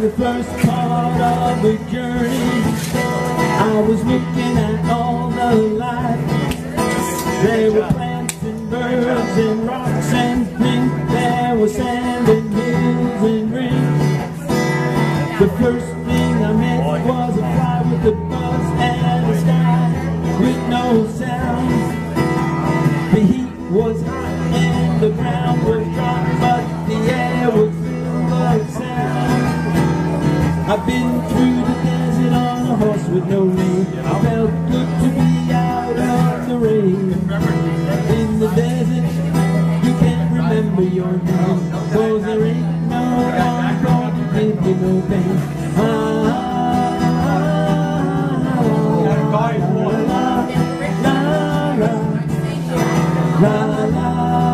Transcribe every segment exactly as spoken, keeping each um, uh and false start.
the first part of the journey, I was looking at all the life. There were plants and birds and rocks and things. There was sand and hills and rings. The first thing I met was a fly with a buzz and a sky with no sound. The heat was hot and the ground was dry, but the air was filled with sound. I've been through the desert on a horse with no name. I felt good to be out of the rain. In the desert, you can't remember your name, 'cause there ain't no one going to give you no pain. Ah, la la la la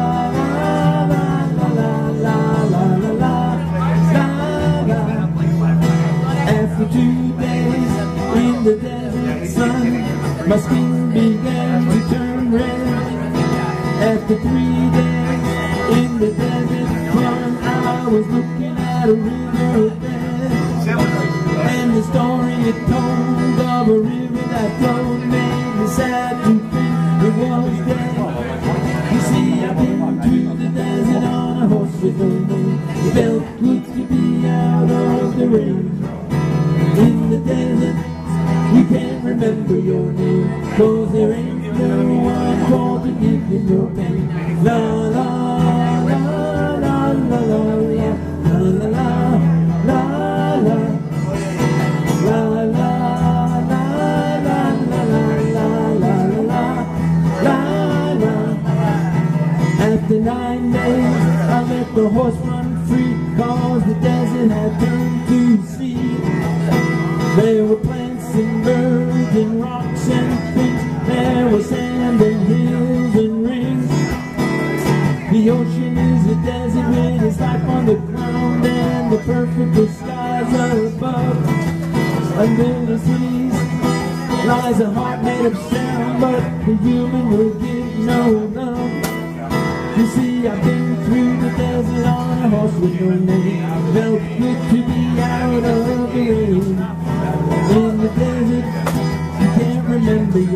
After two days in the desert sun, my skin began to turn red. After three days in the desert sun, I was looking at a riverbed, and the story it told of a river that flowed made me sad to think it was dead. You see, I've been through the desert on a horse with no name. It felt good to be out of the rain. In the desert, you can't remember your name, 'cause there ain't no one called to give you no pain. La la la la la la la la la la la la la la la la. After nine days, I let the horse run free, 'cause the desert had turned to sea. There were plants and birds and rocks and things. There was sand and hills and rings. The ocean is a desert with its life on the ground and the perfect blue skies are above. Under the seas lies a heart made of sound, but the human will give no love. You see, I've been through the desert on a horse with no name. I felt good to be out of the rain. In the desert, you can't remember